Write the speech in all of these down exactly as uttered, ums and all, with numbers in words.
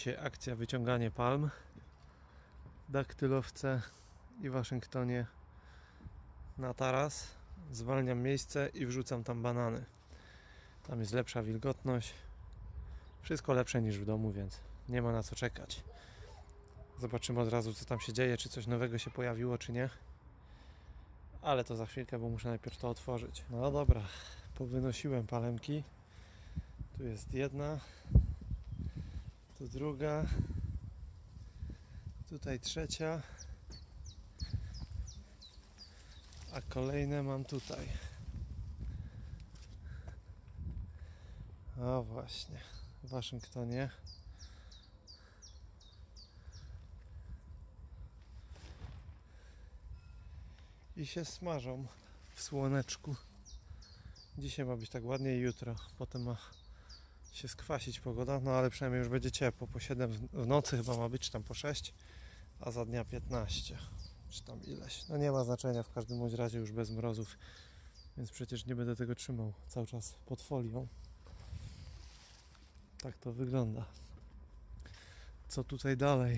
Dzisiaj akcja wyciąganie palm, daktylowce i w Waszyngtonie na taras. Zwalniam miejsce i wrzucam tam banany. Tam jest lepsza wilgotność. Wszystko lepsze niż w domu, więc nie ma na co czekać. Zobaczymy od razu, co tam się dzieje, czy coś nowego się pojawiło, czy nie. Ale to za chwilkę, bo muszę najpierw to otworzyć. No dobra, powynosiłem palemki. Tu jest jedna, tu druga, tutaj trzecia, a kolejne mam tutaj. O właśnie, w Waszyngtonie. I się smażą w słoneczku. Dzisiaj ma być tak ładnie i jutro. Potem ma się skwasić pogoda, no ale przynajmniej już będzie ciepło. Po siedem w nocy chyba ma być, czy tam po sześć, a za dnia piętnaście, czy tam ileś. No nie ma znaczenia, w każdym bądź razie już bez mrozów, więc przecież nie będę tego trzymał cały czas pod folią. Tak to wygląda. Co tutaj dalej?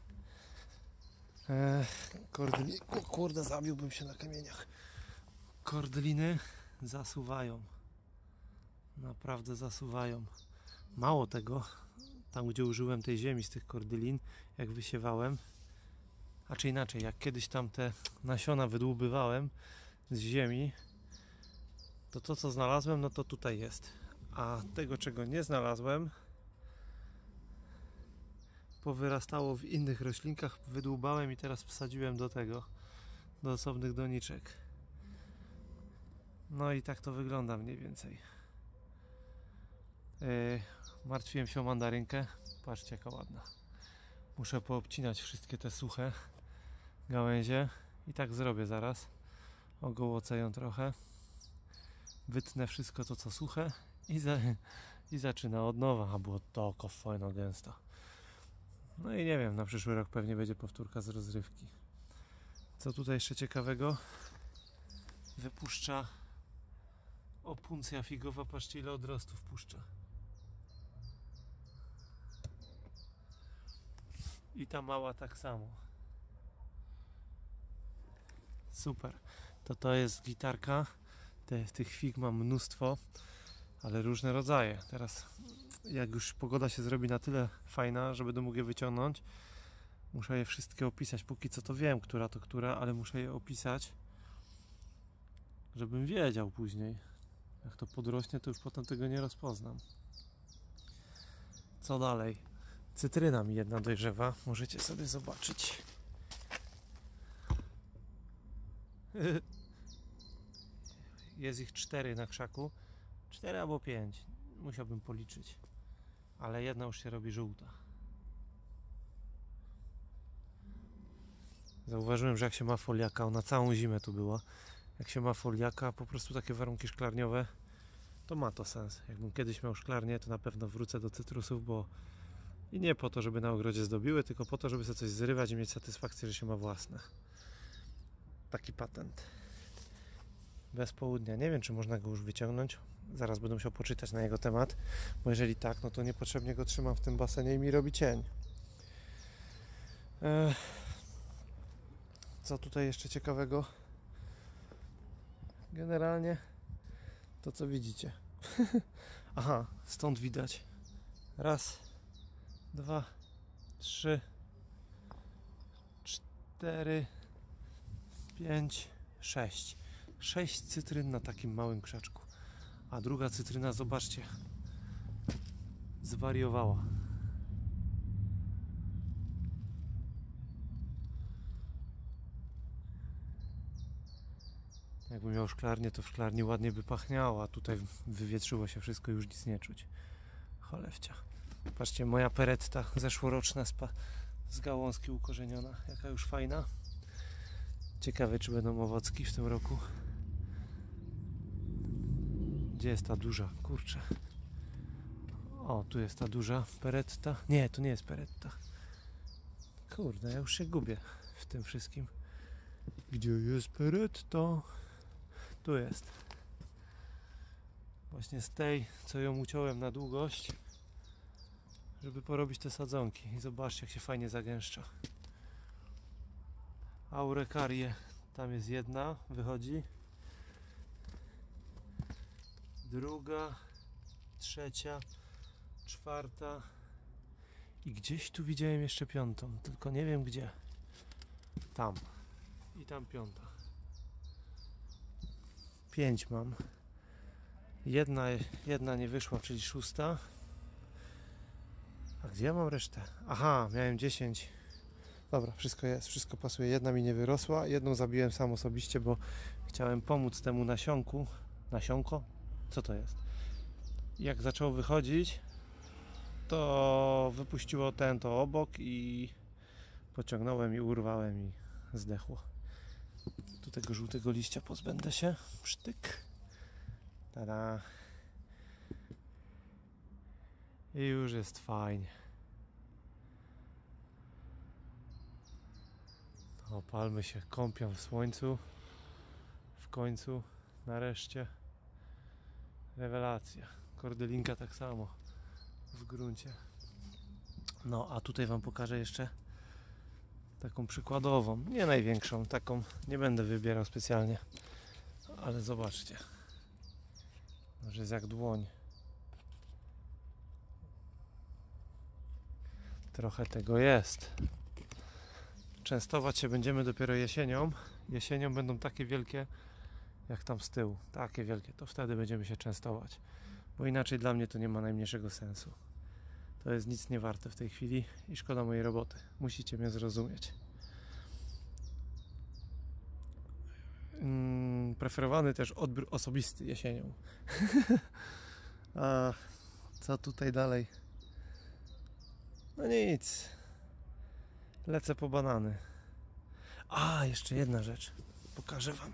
Eee, kordli... O kurde, zabiłbym się na kamieniach. Kordliny zasuwają. Naprawdę zasuwają. Mało tego, tam gdzie użyłem tej ziemi z tych kordylin, jak wysiewałem, a czy inaczej, jak kiedyś tam te nasiona wydłubywałem z ziemi, to to co znalazłem, no to tutaj jest. A tego czego nie znalazłem, powyrastało w innych roślinkach, wydłubałem i teraz wsadziłem do tego, do osobnych doniczek. No i tak to wygląda mniej więcej. Yy, martwiłem się o mandarynkę. Patrzcie jaka ładna. Muszę poobcinać wszystkie te suche gałęzie i tak zrobię zaraz. Ogołocę ją trochę. Wytnę wszystko to co suche i, za, i zaczyna od nowa. A było to fajno gęsto. No i nie wiem, na przyszły rok pewnie będzie powtórka z rozrywki. Co tutaj jeszcze ciekawego? Wypuszcza opuncja figowa. Patrzcie ile odrostów puszcza. I ta mała tak samo. Super. To to jest gitarka. Te, tych fig mam mnóstwo, ale różne rodzaje. Teraz jak już pogoda się zrobi na tyle fajna, że będę mógł je wyciągnąć, muszę je wszystkie opisać. Póki co to wiem, która to która, ale muszę je opisać, żebym wiedział później. Jak to podrośnie, to już potem tego nie rozpoznam. Co dalej? Cytryna mi jedna dojrzewa. Możecie sobie zobaczyć. Jest ich cztery na krzaku. Cztery albo pięć. Musiałbym policzyć. Ale jedna już się robi żółta. Zauważyłem, że jak się ma foliaka, ona całą zimę tu była. Jak się ma foliaka, po prostu takie warunki szklarniowe, to ma to sens. Jakbym kiedyś miał szklarnię, to na pewno wrócę do cytrusów, bo i nie po to, żeby na ogrodzie zdobiły, tylko po to, żeby sobie coś zrywać i mieć satysfakcję, że się ma własne. Taki patent. Bez południa. Nie wiem, czy można go już wyciągnąć. Zaraz będę musiał poczytać na jego temat, bo jeżeli tak, no to niepotrzebnie go trzymam w tym basenie i mi robi cień. Eee, co tutaj jeszcze ciekawego? Generalnie to co widzicie. Aha, stąd widać. Raz, dwa, trzy, cztery, pięć, sześć. Sześć cytryn na takim małym krzaczku. A druga cytryna, zobaczcie, zwariowała. Jakbym miał szklarnię, to w szklarni ładnie by pachniało, a tutaj wywietrzyło się wszystko, już nic nie czuć. Cholewcia. Patrzcie, moja peretta zeszłoroczna z, z gałązki ukorzeniona. Jaka już fajna. Ciekawe, czy będą owocki w tym roku. Gdzie jest ta duża? Kurczę. O, tu jest ta duża peretta. Nie, to nie jest peretta. Kurde, ja już się gubię w tym wszystkim. Gdzie jest peretta? Tu jest. Właśnie z tej, co ją uciąłem na długość, żeby porobić te sadzonki. I zobaczcie, jak się fajnie zagęszcza. Aurekarie, tam jest jedna, wychodzi. Druga, trzecia, czwarta. I gdzieś tu widziałem jeszcze piątą, tylko nie wiem gdzie. Tam. I tam piąta. Pięć mam. Jedna, jedna nie wyszła, czyli szósta. A gdzie ja mam resztę? Aha, miałem dziesięć. Dobra, wszystko jest, wszystko pasuje. Jedna mi nie wyrosła, jedną zabiłem sam osobiście, bo chciałem pomóc temu nasionku. Nasionko? Co to jest? Jak zaczął wychodzić, to wypuściło ten to obok i pociągnąłem i urwałem i zdechło. Tu tego żółtego liścia pozbędę się. Psztyk. Tada. I już jest fajnie. O, palmy się kąpią w słońcu. W końcu, nareszcie. Rewelacja. Kordylinka tak samo w gruncie. No, a tutaj wam pokażę jeszcze taką przykładową, nie największą, taką nie będę wybierał specjalnie, ale zobaczcie, że jest jak dłoń. Trochę tego jest. Częstować się będziemy dopiero jesienią. Jesienią będą takie wielkie jak tam z tyłu, takie wielkie, to wtedy będziemy się częstować, bo inaczej dla mnie to nie ma najmniejszego sensu. To jest nic nie warte w tej chwili i szkoda mojej roboty. Musicie mnie zrozumieć. Hmm, preferowany też odbiór osobisty jesienią. A co tutaj dalej? No nic. Lecę po banany. A, jeszcze jedna rzecz. Pokażę wam.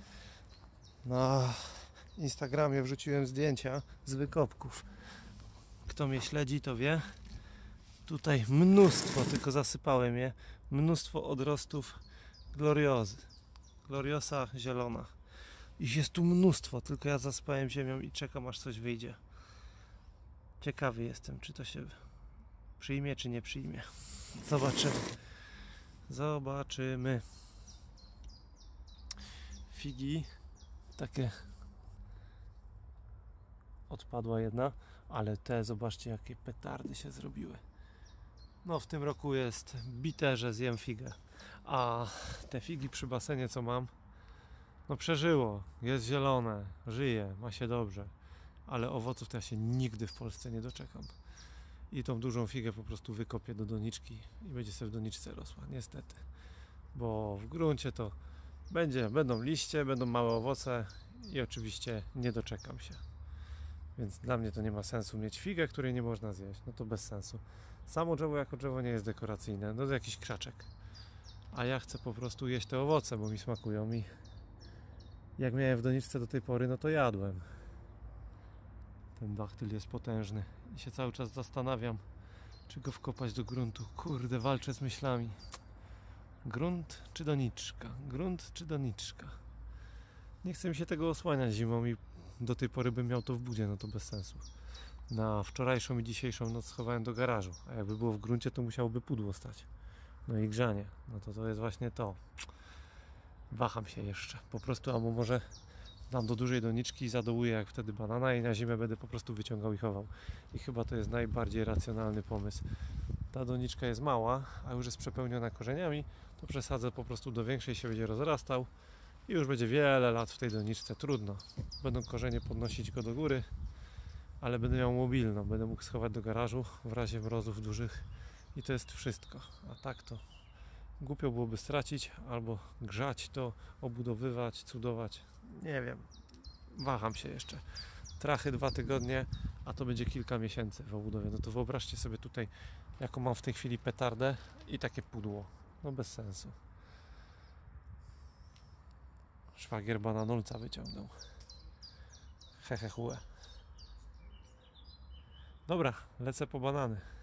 Na Instagramie wrzuciłem zdjęcia z wykopków. Kto mnie śledzi, to wie. Tutaj mnóstwo, tylko zasypałem je. Mnóstwo odrostów gloriozy. Gloriosa zielona. Ich jest tu mnóstwo, tylko ja zasypałem ziemią i czekam, aż coś wyjdzie. Ciekawy jestem, czy to się przyjmie, czy nie przyjmie. Zobaczymy. Zobaczymy. Figi. Takie. Odpadła jedna, ale te, zobaczcie, jakie petardy się zrobiły. No, w tym roku jest bite, że zjem figę. A te figi przy basenie, co mam, no przeżyło. Jest zielone, żyje, ma się dobrze. Ale owoców to ja się nigdy w Polsce nie doczekam. I tą dużą figę po prostu wykopię do doniczki i będzie sobie w doniczce rosła, niestety. Bo w gruncie to będzie, będą liście, będą małe owoce i oczywiście nie doczekam się. Więc dla mnie to nie ma sensu mieć figę, której nie można zjeść. No to bez sensu. Samo drzewo jako drzewo nie jest dekoracyjne, no to jakiś krzaczek. A ja chcę po prostu jeść te owoce, bo mi smakują i jak miałem w doniczce do tej pory, no to jadłem. Ten dachtyl jest potężny i się cały czas zastanawiam, czy go wkopać do gruntu. Kurde, walczę z myślami. Grunt czy doniczka? Grunt czy doniczka? Nie chcę mi się tego osłaniać zimą i do tej pory bym miał to w budzie, no to bez sensu. Na wczorajszą i dzisiejszą noc schowałem do garażu, a jakby było w gruncie, to musiałoby pudło stać. No i grzanie. No to to jest właśnie to. Waham się jeszcze. Po prostu, albo może dam do dużej doniczki i zadołuję jak wtedy banana i na zimę będę po prostu wyciągał i chował. I chyba to jest najbardziej racjonalny pomysł. Ta doniczka jest mała, a już jest przepełniona korzeniami, to przesadzę po prostu do większej, się będzie rozrastał i już będzie wiele lat w tej doniczce. Trudno. Będą korzenie podnosić go do góry, ale będę miał mobilną. Będę mógł schować do garażu w razie mrozów dużych i to jest wszystko. A tak to głupio byłoby stracić albo grzać to, obudowywać, cudować. Nie wiem. Waham się jeszcze. Trachy dwa tygodnie, a to będzie kilka miesięcy w obudowie. No to wyobraźcie sobie tutaj, jaką mam w tej chwili petardę i takie pudło. No bez sensu. Szwagier bananolca wyciągnął. Hehe chłe. Dobra, lecę po banany.